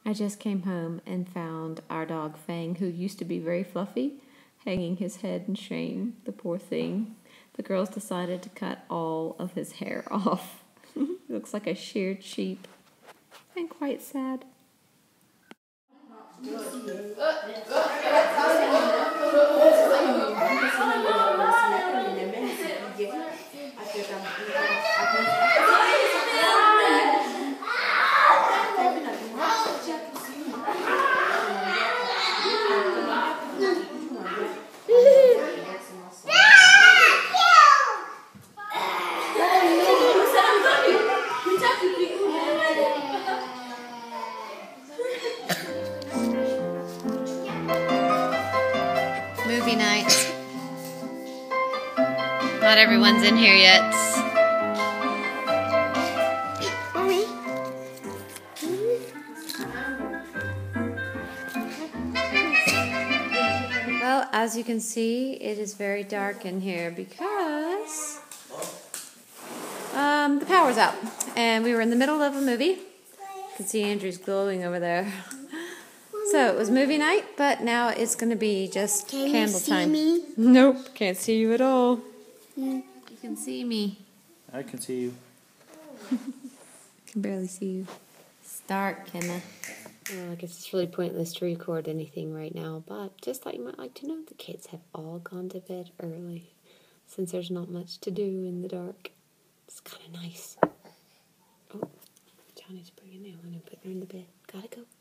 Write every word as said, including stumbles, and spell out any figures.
I just came home and found our dog Fang, who used to be very fluffy, hanging his head in shame, the poor thing. The girls decided to cut all of his hair off. He looks like a sheared sheep and quite sad. Movie night. Not everyone's in here yet. Mommy. Well, as you can see, it is very dark in here because um, the power's out. And we were in the middle of a movie. You can see Andrew's glowing over there. So it was movie night, but now it's going to be just Can candle you see time. me? Nope, can't see you at all. Mm. You can see me. I can see you. I can barely see you. It's dark, Kenna. Well, I guess it's really pointless to record anything right now, but just thought you might like to know the kids have all gone to bed early since there's not much to do in the dark. It's kind of nice. Oh, Johnny's bringing Ellen and putting her in the bed. Gotta go.